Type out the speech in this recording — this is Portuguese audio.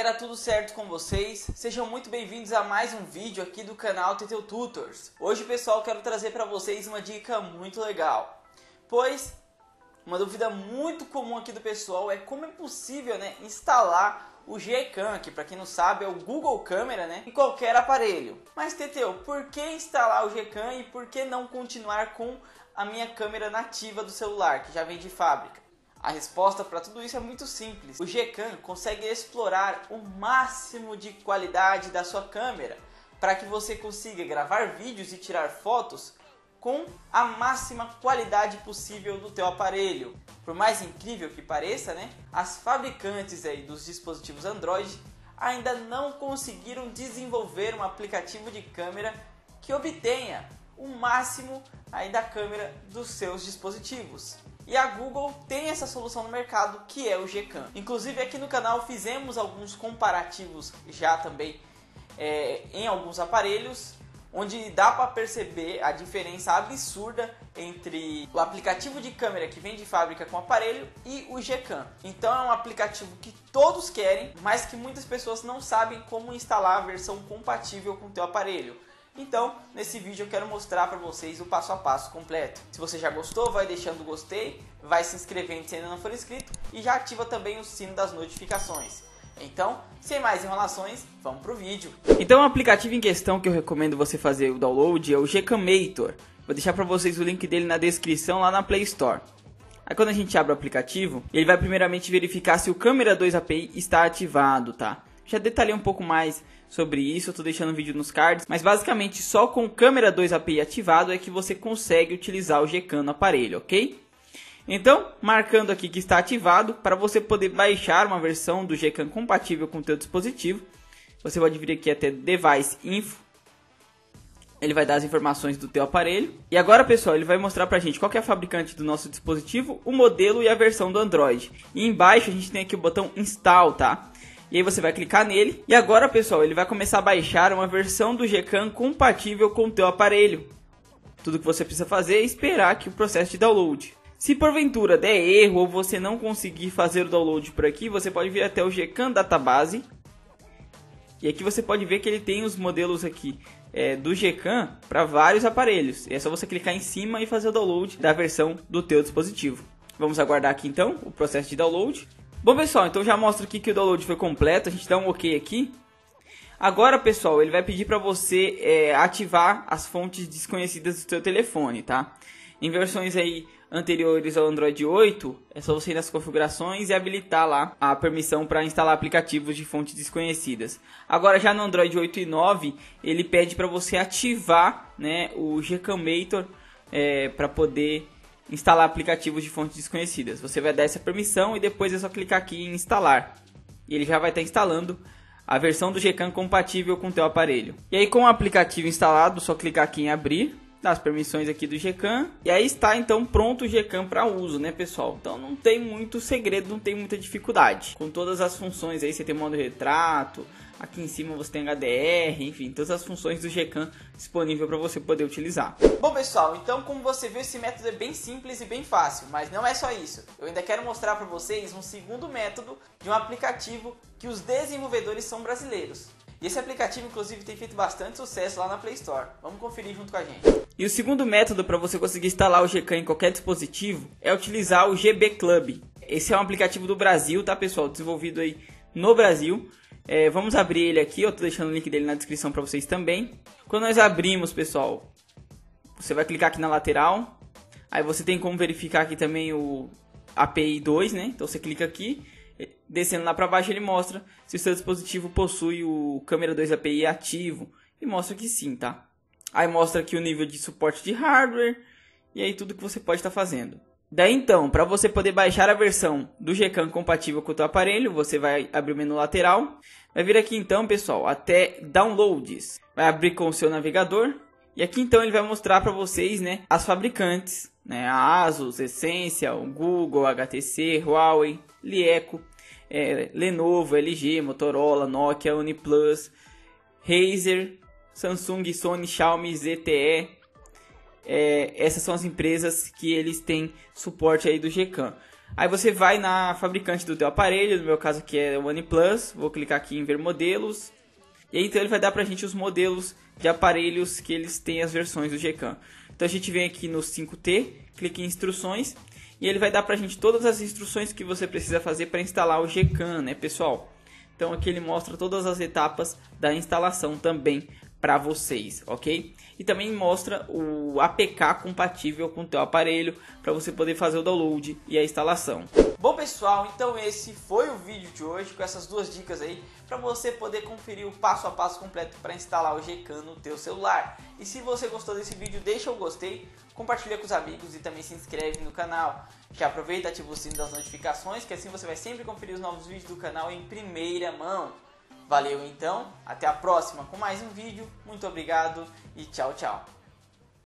galera, tudo certo com vocês? Sejam muito bem-vindos a mais um vídeo aqui do canal Teteu Tutors. Hoje, pessoal, quero trazer para vocês uma dica muito legal, pois uma dúvida muito comum aqui do pessoal é como é possível, instalar o Gcam, que para quem não sabe é o Google Câmera, em qualquer aparelho. Mas Teteu, por que instalar o Gcam e por que não continuar com a minha câmera nativa do celular, que já vem de fábrica? A resposta para tudo isso é muito simples. O Gcam consegue explorar o máximo de qualidade da sua câmera para que você consiga gravar vídeos e tirar fotos com a máxima qualidade possível do teu aparelho. Por mais incrível que pareça, as fabricantes aí dos dispositivos Android ainda não conseguiram desenvolver um aplicativo de câmera que obtenha o máximo aí da câmera dos seus dispositivos. E a Google tem essa solução no mercado, que é o Gcam. Inclusive aqui no canal fizemos alguns comparativos já também em alguns aparelhos, onde dá para perceber a diferença absurda entre o aplicativo de câmera que vem de fábrica com o aparelho e o Gcam. Então é um aplicativo que todos querem, mas que muitas pessoas não sabem como instalar a versão compatível com o teu aparelho. Então, nesse vídeo eu quero mostrar para vocês o passo a passo completo. Se você já gostou, vai deixando o gostei, vai se inscrevendo se ainda não for inscrito e já ativa também o sino das notificações. Então, sem mais enrolações, vamos pro vídeo. Então, o aplicativo em questão que eu recomendo você fazer o download é o Gcamator. Vou deixar para vocês o link dele na descrição lá na Play Store. Aí quando a gente abre o aplicativo, ele vai primeiramente verificar se o Câmera 2 API está ativado, tá? Já detalhei um pouco mais sobre isso, eu tô deixando um vídeo nos cards, mas basicamente só com o Câmera 2 API ativado é que você consegue utilizar o Gcam no aparelho, ok? Então, marcando aqui que está ativado, para você poder baixar uma versão do Gcam compatível com o teu dispositivo, você pode vir aqui até Device Info, ele vai dar as informações do teu aparelho, e agora pessoal, ele vai mostrar pra gente qual que é a fabricante do nosso dispositivo, o modelo e a versão do Android. E embaixo a gente tem aqui o botão Install, tá? E aí você vai clicar nele. E agora, pessoal, ele vai começar a baixar uma versão do Gcam compatível com o teu aparelho. Tudo que você precisa fazer é esperar aqui o processo de download. Se porventura der erro ou você não conseguir fazer o download por aqui, você pode vir até o Gcam Database. E aqui você pode ver que ele tem os modelos aqui do Gcam para vários aparelhos. E é só você clicar em cima e fazer o download da versão do teu dispositivo. Vamos aguardar aqui então o processo de download. Bom pessoal, então já mostra aqui que o download foi completo, a gente dá um ok aqui. Agora pessoal, ele vai pedir para você ativar as fontes desconhecidas do seu telefone, tá? Em versões aí anteriores ao Android 8, é só você ir nas configurações e habilitar lá a permissão para instalar aplicativos de fontes desconhecidas. Agora já no Android 8 e 9, ele pede para você ativar, o Gcamator para poder instalar aplicativos de fontes desconhecidas. Você vai dar essa permissão e depois é só clicar aqui em instalar. E ele já vai estar instalando a versão do Gcam compatível com o teu aparelho. E aí com o aplicativo instalado, só clicar aqui em abrir, dar as permissões aqui do Gcam. E aí está então pronto o Gcam para uso, pessoal? Então não tem muito segredo, não tem muita dificuldade. Com todas as funções aí, você tem modo retrato, aqui em cima você tem HDR, enfim, todas as funções do Gcam disponível para você poder utilizar. Bom pessoal, então como você viu, esse método é bem simples e bem fácil, mas não é só isso. Eu ainda quero mostrar para vocês um segundo método de um aplicativo que os desenvolvedores são brasileiros. E esse aplicativo inclusive tem feito bastante sucesso lá na Play Store. Vamos conferir junto com a gente. E o segundo método para você conseguir instalar o Gcam em qualquer dispositivo é utilizar o GB Club. Esse é um aplicativo do Brasil, tá pessoal? Desenvolvido aí no Brasil. Vamos abrir ele aqui, eu tô deixando o link dele na descrição para vocês também. Quando nós abrimos, pessoal, você vai clicar aqui na lateral. Aí você tem como verificar aqui também o API 2, Então você clica aqui, descendo lá para baixo ele mostra se o seu dispositivo possui o Câmera 2 API ativo. E mostra que sim, tá? Aí mostra aqui o nível de suporte de hardware e aí tudo que você pode estar fazendo. Daí então, para você poder baixar a versão do Gcam compatível com o teu aparelho, você vai abrir o menu lateral. Vai vir aqui então, pessoal, até Downloads. Vai abrir com o seu navegador. E aqui então ele vai mostrar para vocês, as fabricantes. A Asus, Essential, Google, HTC, Huawei, Lieco, Lenovo, LG, Motorola, Nokia, OnePlus, Razer, Samsung, Sony, Xiaomi, ZTE. Essas são as empresas que eles têm suporte aí do Gcam. Aí você vai na fabricante do teu aparelho, no meu caso aqui é o OnePlus, vou clicar aqui em ver modelos. E aí então ele vai dar pra gente os modelos de aparelhos que eles têm as versões do Gcam. Então a gente vem aqui no 5T, clica em instruções e ele vai dar pra gente todas as instruções que você precisa fazer para instalar o Gcam, né, pessoal? Então aqui ele mostra todas as etapas da instalação também para vocês, ok? E também mostra o APK compatível com o teu aparelho para você poder fazer o download e a instalação. Bom pessoal, então esse foi o vídeo de hoje com essas duas dicas aí para você poder conferir o passo a passo completo para instalar o Gcam no teu celular. E se você gostou desse vídeo, deixa o gostei, compartilha com os amigos e também se inscreve no canal. Já aproveita e ativa o sino das notificações, que assim você vai sempre conferir os novos vídeos do canal em primeira mão. Valeu então, até a próxima com mais um vídeo, muito obrigado e tchau, tchau.